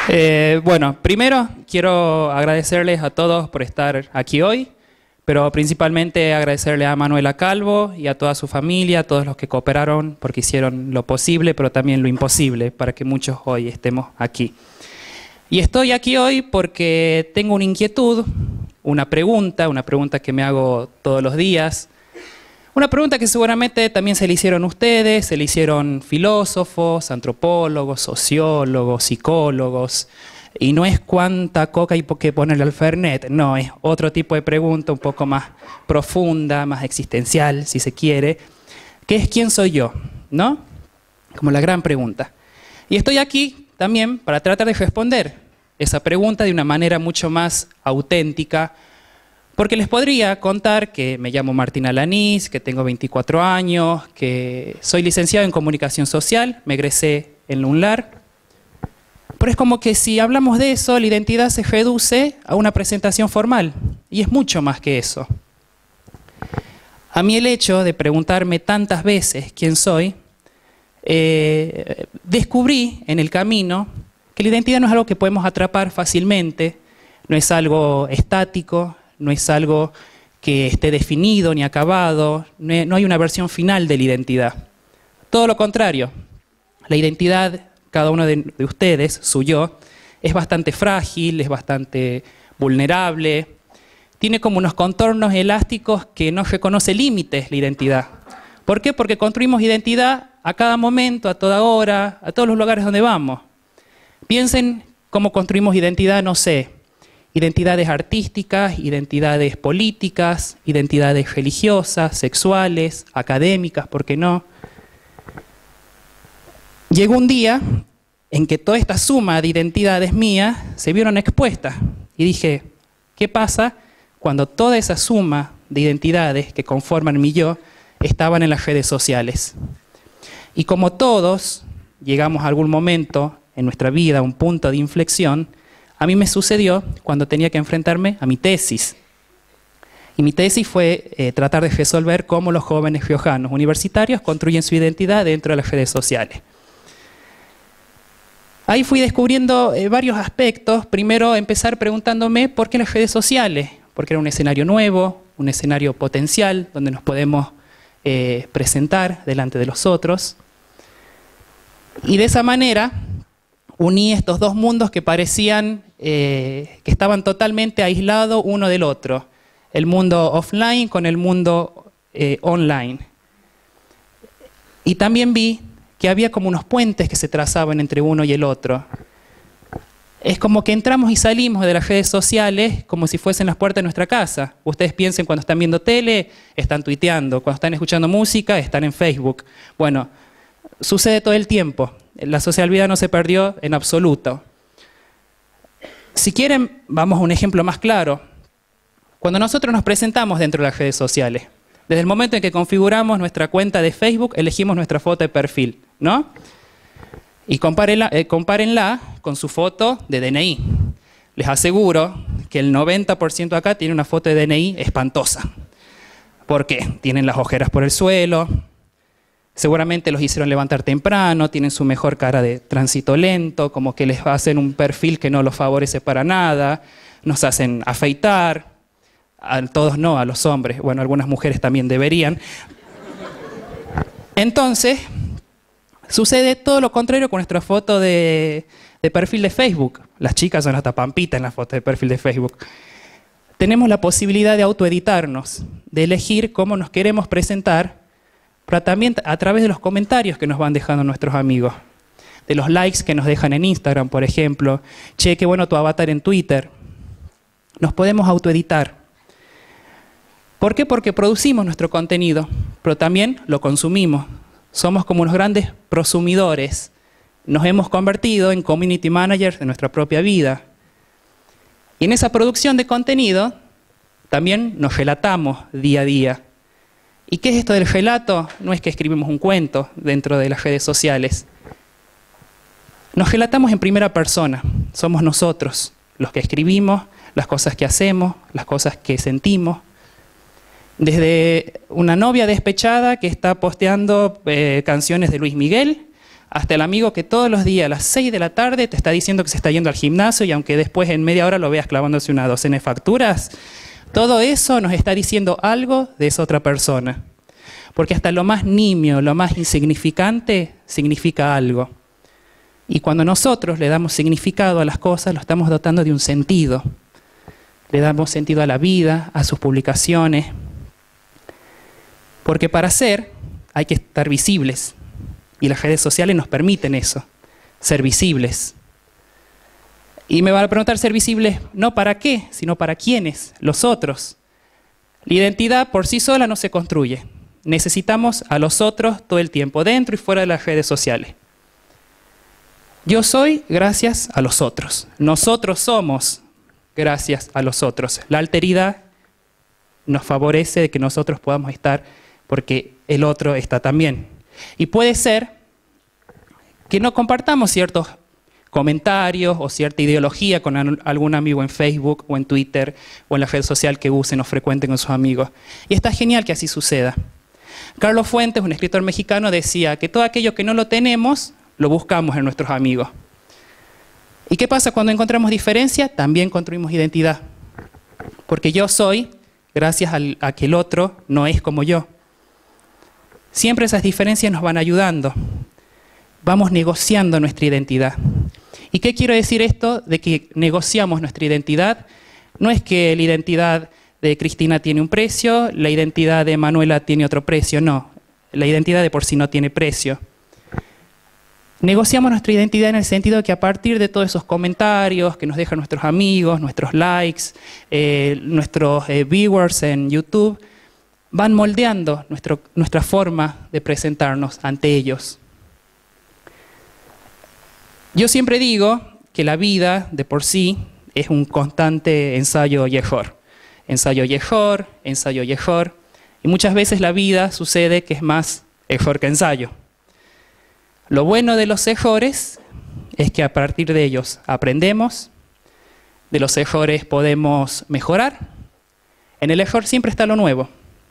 Bueno, primero quiero agradecerles a todos por estar aquí hoy, pero principalmente agradecerle a Manuela Calvo y a toda su familia, a todos los que cooperaron porque hicieron lo posible, pero también lo imposible para que muchos hoy estemos aquí. Y estoy aquí hoy porque tengo una inquietud, una pregunta que me hago todos los días. Una pregunta que seguramente también se le hicieron ustedes, se le hicieron filósofos, antropólogos, sociólogos, psicólogos. Y no es cuánta coca hay que ponerle al Fernet, no, es otro tipo de pregunta un poco más profunda, más existencial, si se quiere, que es ¿quién soy yo? ¿No? Como la gran pregunta. Y estoy aquí también para tratar de responder esa pregunta de una manera mucho más auténtica, porque les podría contar que me llamo Martín Alanís, que tengo 24 años, que soy licenciado en Comunicación Social, me egresé en la UNLAR. Pero es como que si hablamos de eso, la identidad se reduce a una presentación formal, y es mucho más que eso. A mí el hecho de preguntarme tantas veces quién soy, descubrí en el camino que la identidad no es algo que podemos atrapar fácilmente, no es algo estático, no es algo que esté definido ni acabado, no hay una versión final de la identidad. Todo lo contrario, la identidad, cada uno de ustedes, su yo, es bastante frágil, es bastante vulnerable, tiene como unos contornos elásticos que no reconoce límites la identidad. ¿Por qué? Porque construimos identidad a cada momento, a toda hora, a todos los lugares donde vamos. Piensen cómo construimos identidad, no sé, identidades artísticas, identidades políticas, identidades religiosas, sexuales, académicas, ¿por qué no? Llegó un día en que toda esta suma de identidades mías se vieron expuestas y dije, ¿qué pasa cuando toda esa suma de identidades que conforman mi yo estaban en las redes sociales? Y como todos llegamos a algún momento en nuestra vida, a un punto de inflexión, a mí me sucedió cuando tenía que enfrentarme a mi tesis. Y mi tesis fue tratar de resolver cómo los jóvenes riojanos universitarios construyen su identidad dentro de las redes sociales. Ahí fui descubriendo varios aspectos. Primero, empezar preguntándome por qué las redes sociales, porque era un escenario nuevo, un escenario potencial, donde nos podemos presentar delante de los otros. Y de esa manera uní estos dos mundos que parecían que estaban totalmente aislados uno del otro. El mundo offline con el mundo online. Y también vi que había como unos puentes que se trazaban entre uno y el otro. Es como que entramos y salimos de las redes sociales como si fuesen las puertas de nuestra casa. Ustedes piensen cuando están viendo tele, están tuiteando. Cuando están escuchando música, están en Facebook. Bueno, sucede todo el tiempo. La sociabilidad no se perdió en absoluto. Si quieren, vamos a un ejemplo más claro. Cuando nosotros nos presentamos dentro de las redes sociales, desde el momento en que configuramos nuestra cuenta de Facebook, elegimos nuestra foto de perfil, ¿no? Y compárenla con su foto de DNI. Les aseguro que el 90% acá tiene una foto de DNI espantosa. ¿Por qué? Tienen las ojeras por el suelo, seguramente los hicieron levantar temprano, tienen su mejor cara de tránsito lento, como que les hacen un perfil que no los favorece para nada, nos hacen afeitar, a todos no, a los hombres, bueno, algunas mujeres también deberían. Entonces, sucede todo lo contrario con nuestra foto de perfil de Facebook. Las chicas son hasta pampitas en la foto de perfil de Facebook. Tenemos la posibilidad de autoeditarnos, de elegir cómo nos queremos presentar, pero también a través de los comentarios que nos van dejando nuestros amigos, de los likes que nos dejan en Instagram, por ejemplo. Che, qué bueno tu avatar en Twitter. Nos podemos autoeditar. ¿Por qué? Porque producimos nuestro contenido, pero también lo consumimos. Somos como unos grandes prosumidores. Nos hemos convertido en community managers de nuestra propia vida. Y en esa producción de contenido también nos relatamos día a día. ¿Y qué es esto del relato? No es que escribimos un cuento dentro de las redes sociales. Nos relatamos en primera persona. Somos nosotros los que escribimos, las cosas que hacemos, las cosas que sentimos. Desde una novia despechada que está posteando canciones de Luis Miguel, hasta el amigo que todos los días a las 6 de la tarde te está diciendo que se está yendo al gimnasio y aunque después en media hora lo veas clavándose una docena de facturas, todo eso nos está diciendo algo de esa otra persona. Porque hasta lo más nimio, lo más insignificante, significa algo. Y cuando nosotros le damos significado a las cosas, lo estamos dotando de un sentido. Le damos sentido a la vida, a sus publicaciones. Porque para ser hay que estar visibles. Y las redes sociales nos permiten eso, ser visibles. Y me van a preguntar, ser visibles no para qué, sino para quiénes, los otros. La identidad por sí sola no se construye. Necesitamos a los otros todo el tiempo, dentro y fuera de las redes sociales. Yo soy gracias a los otros. Nosotros somos gracias a los otros. La alteridad nos favorece de que nosotros podamos estar porque el otro está también. Y puede ser que no compartamos ciertos comentarios o cierta ideología con algún amigo en Facebook o en Twitter o en la red social que usen o frecuenten con sus amigos. Y está genial que así suceda. Carlos Fuentes, un escritor mexicano, decía que todo aquello que no lo tenemos, lo buscamos en nuestros amigos. ¿Y qué pasa cuando encontramos diferencia? También construimos identidad. Porque yo soy gracias a que el otro no es como yo. Siempre esas diferencias nos van ayudando. Vamos negociando nuestra identidad. ¿Y qué quiero decir esto de que negociamos nuestra identidad? No es que la identidad de Cristina tiene un precio, la identidad de Manuela tiene otro precio, no. La identidad de por sí no tiene precio. Negociamos nuestra identidad en el sentido de que a partir de todos esos comentarios que nos dejan nuestros amigos, nuestros likes, nuestros viewers en YouTube, van moldeando nuestra forma de presentarnos ante ellos. Yo siempre digo que la vida de por sí es un constante ensayo y error. Ensayo y error, ensayo y error. Y muchas veces la vida sucede que es más error que ensayo. Lo bueno de los errores es que a partir de ellos aprendemos, de los errores podemos mejorar. En el error siempre está lo nuevo.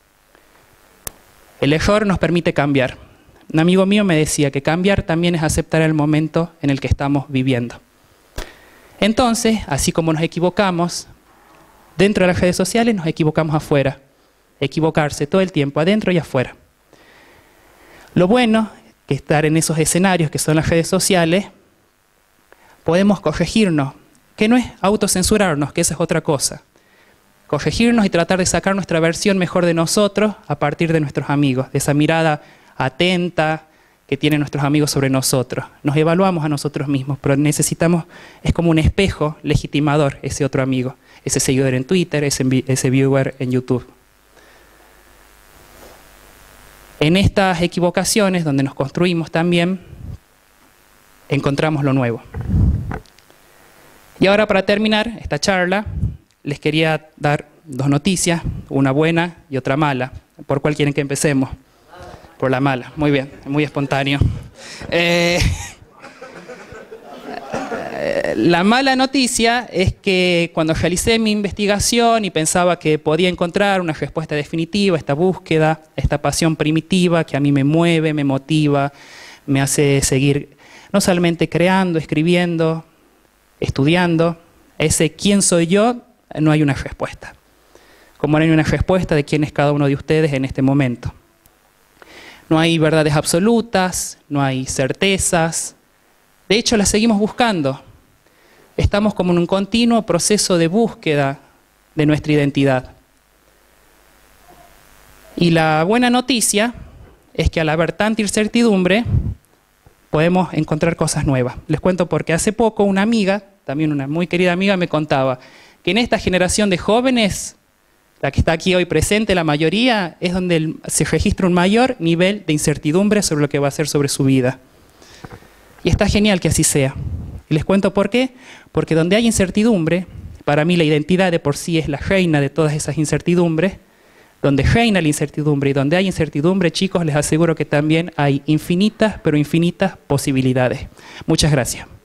El error nos permite cambiar. Un amigo mío me decía que cambiar también es aceptar el momento en el que estamos viviendo. Entonces, así como nos equivocamos dentro de las redes sociales, nos equivocamos afuera. Equivocarse todo el tiempo, adentro y afuera. Lo bueno es que estar en esos escenarios que son las redes sociales, podemos corregirnos, que no es autocensurarnos, que esa es otra cosa. Corregirnos y tratar de sacar nuestra versión mejor de nosotros a partir de nuestros amigos, de esa mirada atenta que tienen nuestros amigos sobre nosotros. Nos evaluamos a nosotros mismos, pero necesitamos, es como un espejo legitimador ese otro amigo, ese seguidor en Twitter, ese viewer en YouTube. En estas equivocaciones, donde nos construimos también, encontramos lo nuevo. Y ahora, para terminar esta charla, les quería dar dos noticias, una buena y otra mala. ¿Por cuál quieren que empecemos? Por la mala. Muy bien, muy espontáneo. La mala noticia es que cuando realicé mi investigación y pensaba que podía encontrar una respuesta definitiva a esta búsqueda, esta pasión primitiva que a mí me mueve, me motiva, me hace seguir no solamente creando, escribiendo, estudiando, ese quién soy yo, no hay una respuesta. Como no hay una respuesta de quién es cada uno de ustedes en este momento. No hay verdades absolutas, no hay certezas. De hecho, las seguimos buscando. Estamos como en un continuo proceso de búsqueda de nuestra identidad. Y la buena noticia es que al haber tanta incertidumbre, podemos encontrar cosas nuevas. Les cuento porque hace poco una amiga, también una muy querida amiga, me contaba que en esta generación de jóvenes, la que está aquí hoy presente, la mayoría, es donde se registra un mayor nivel de incertidumbre sobre lo que va a hacer sobre su vida. Y está genial que así sea. Y les cuento por qué. Porque donde hay incertidumbre, para mí la identidad de por sí es la reina de todas esas incertidumbres. Donde reina la incertidumbre y donde hay incertidumbre, chicos, les aseguro que también hay infinitas, pero infinitas posibilidades. Muchas gracias.